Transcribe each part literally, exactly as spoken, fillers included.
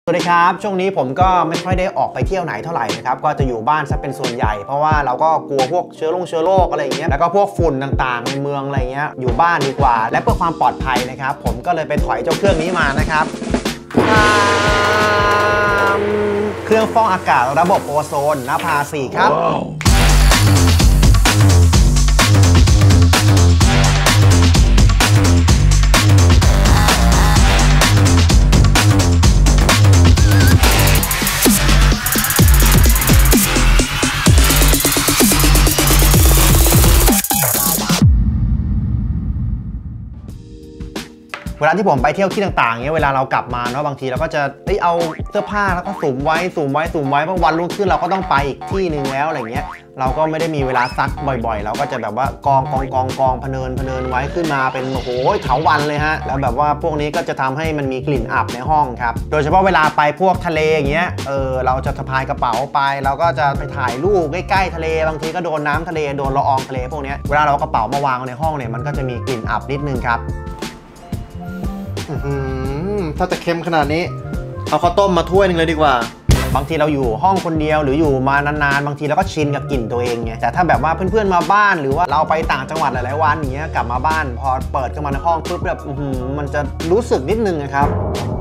สวัสดีครับช่วงนี้ผมก็ไม่ค่อยได้ออกไปเที่ยวไหนเท่าไหร่นะครับก็จะอยู่บ้านซะเป็นส่วนใหญ่เพราะว่าเราก็กลัวพวกเชื้อโรคเชื้อโรคอะไรอย่างเงี้ยแล้วก็พวกฝุ่นต่างๆในเมืองอะไรเงี้ยอยู่บ้านดีกว่าและเพื่อความปลอดภัยนะครับผมก็เลยไปถอยเจ้าเครื่องนี้มานะครับเครื่องฟอกอากาศระบบโอโซนนภาสี่ครับ wow. เวลาที่ผมไปเที่ยวที่ต่างๆเงี้ยเวลาเรากลับมาเนาะบางทีเราก็จะเอ้ยเอาเสื้อผ้าแล้วก็สุ่มไว้สุ่มไว้สุ่มไว้เพราะวันรุ่งขึ้นเราก็ต้องไปอีกที่หนึ่งแล้วอะไรเงี้ยเราก็ไม่ได้มีเวลาซักบ่อยๆเราก็จะแบบว่ากองกองกองกองพเนินพเนินไว้ขึ้นมาเป็นโอ้โหเถาวัลย์เลยฮะแล้วแบบว่าพวกนี้ก็จะทำให้มันมีกลิ่นอับในห้องครับโดยเฉพาะเวลาไปพวกทะเลอย่างเงี้ยเออเราจะสะพายกระเป๋าไปเราก็จะไปถ่ายรูปใกล้ๆทะเลบางทีก็โดนน้ำทะเลโดนละอองทะเลพวกนี้เวลาเราเอากระเป๋ามาวางในห้องเนี่ยมันก็จะมีกลิ่นอับนิดนึงครับถ้าจะเค็มขนาดนี้เอาข้าวต้มมาถ้วยนึงเลยดีกว่าบางทีเราอยู่ห้องคนเดียวหรืออยู่มานานๆบางทีเราก็ชินกับกลิ่นตัวเองไงแต่ถ้าแบบว่าเพื่อนๆมาบ้านหรือว่าเราไปต่างจังหวัดหลายๆวันอย่างเงี้ยกลับมาบ้านพอเปิดเข้ามาในห้องปุ๊บแบบมันจะรู้สึกนิดนึงนะครับ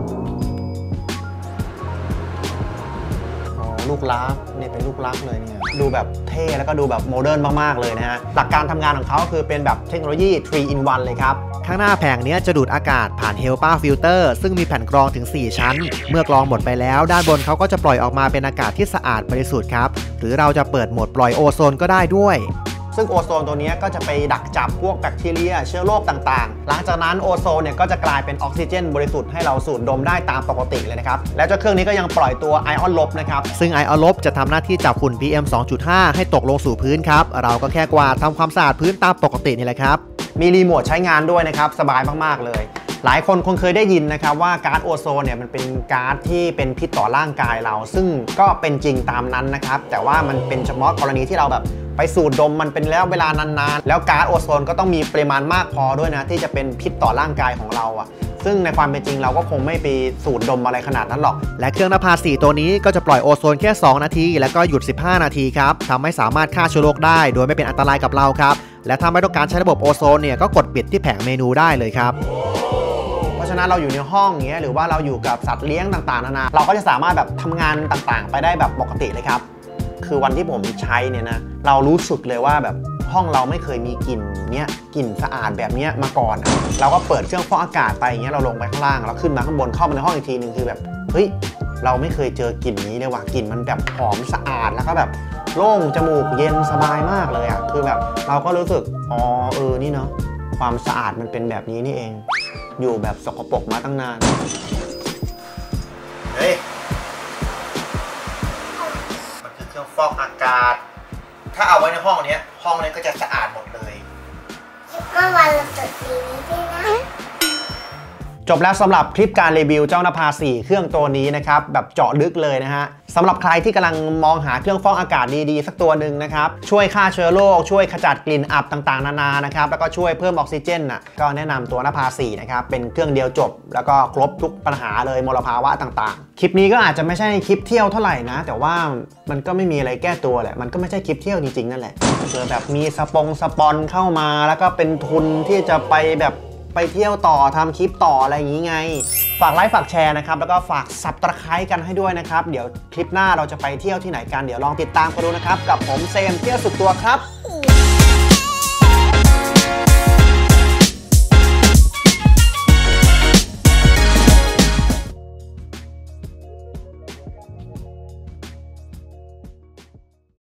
ลูกลักนี่เป็นลูกลักเลยเนี่ยดูแบบเท่แล้วก็ดูแบบโมเดิร์นมากๆเลยนะฮะหลักการทำงานของเขาคือเป็นแบบเทคโนโลยี ทรี อิน วัน เลยครับข้างหน้าแผงนี้จะดูดอากาศผ่าน เฮลปา ฟิลเตอร์ ซึ่งมีแผ่นกรองถึงสี่ชั้นเมื่อกรองหมดไปแล้วด้านบนเขาก็จะปล่อยออกมาเป็นอากาศที่สะอาดบริสุทธิ์ครับหรือเราจะเปิดโหมดปล่อยโอโซนก็ได้ด้วยซึ่งโอโซนตัวนี้ก็จะไปดักจับพวกแบคทีเรียเชื้อโรคต่างๆหลังจากนั้นโอโซนเนี่ยก็จะกลายเป็นออกซิเจนบริสุทธิ์ให้เราสูดดมได้ตามปกติเลยนะครับและเจ้าเครื่องนี้ก็ยังปล่อยตัวไอออนลบนะครับซึ่งไอออนลบจะทำหน้าที่จับฝุ่น พี เอ็ม สองจุดห้า ให้ตกลงสู่พื้นครับเราก็แค่กวาดทำความสะอาดพื้นตามปกตินี่แหละครับมีรีโมทใช้งานด้วยนะครับสบายมากๆเลยหลายคนคงเคยได้ยินนะครับว่าก๊าซโอโซนเนี่ยมันเป็นก๊าซที่เป็นพิษต่อร่างกายเราซึ่งก็เป็นจริงตามนั้นนะครับแต่ว่ามันเป็นเฉพาะกรณีที่เราแบบไปสูดดมมันเป็นแล้วเวลานานๆแล้วก๊าซโอโซนก็ต้องมีปริมาณมากพอด้วยนะที่จะเป็นพิษต่อร่างกายของเราอ่ะซึ่งในความเป็นจริงเราก็คงไม่ไปสูดดมอะไรขนาดนั้นหรอกและเครื่องนภาสี่ตัวนี้ก็จะปล่อยโอโซนแค่สองนาทีแล้วก็หยุดสิบห้านาทีครับทำให้สามารถฆ่าเชื้อโรคได้โดยไม่เป็นอันตรายกับเราครับและถ้าไม่ต้องการใช้ระบบโอโซนเนี่ยก็กดปิดที่แผงเมนูได้เลยครับเพราะฉะนั้นเราอยู่ในห้องอย่างเงี้ยหรือว่าเราอยู่กับสัตว์เลี้ยงต่างๆนานาเราก็จะสามารถแบบทำงานต่างๆไปได้แบบปกติเลยครับคือวันที่ผมใช้เนี่ยนะเรารู้สึกเลยว่าแบบห้องเราไม่เคยมีกลิ่นเนี้ยกลิ่นสะอาดแบบนี้มาก่อนเราก็เปิดเครื่องฟอกอากาศไปอย่างเงี้ยเราลงไปข้างล่างเราขึ้นมาข้างบนเข้ามาในห้องอีกทีนึงคือแบบเฮ้ยเราไม่เคยเจอกลิ่นนี้เลยว่ะกลิ่นมันแบบหอมสะอาดแล้วก็แบบโล่งจมูกเย็นสบายมากเลยอ่ะคือแบบเราก็รู้สึกอ๋อเออนี่เนาะความสะอาดมันเป็นแบบนี้นี่เองอยู่แบบสกปรกมาตั้งนานเฮ้ยมันคือเครื่องฟอกอากาศถ้าเอาไว้ในห้องนี้ห้องนี้ก็จะสะอาดหมดเลยเมื่อวันเราตรวจดีนี้ด้วยนะจบแล้วสำหรับคลิปการรีวิวเจ้านภาสี่เครื่องตัวนี้นะครับแบบเจาะลึกเลยนะฮะสำหรับใครที่กำลังมองหาเครื่องฟอกอากาศดีๆสักตัวหนึ่งนะครับช่วยฆ่าเชื้อโรคช่วยขจัดกลิ่นอับต่างๆนานานะครับแล้วก็ช่วยเพิ่มออกซิเจนน่ะก็แนะนำตัวนภาสี่นะครับเป็นเครื่องเดียวจบแล้วก็ครบทุกปัญหาเลยมลภาวะต่างๆคลิปนี้ก็อาจจะไม่ใช่คลิปเที่ยวเท่าไหร่นะแต่ว่ามันก็ไม่มีอะไรแก้ตัวแหละมันก็ไม่ใช่คลิปเที่ยวจริงๆนั่นแหละเกิดแบบมีสปงสปอนเข้ามาแล้วก็เป็นทุนที่จะไปแบบไปเที่ยวต่อทำคลิปต่ออะไรอย่างนี้ไงฝากไลค์ฝากแชร์นะครับแล้วก็ฝากซับสไครบ์กันให้ด้วยนะครับเดี๋ยวคลิปหน้าเราจะไปเที่ยวที่ไหนกันเดี๋ยวลองติดตามกันดูนะครับกับผมเซมเที่ยวสุดตัวครับ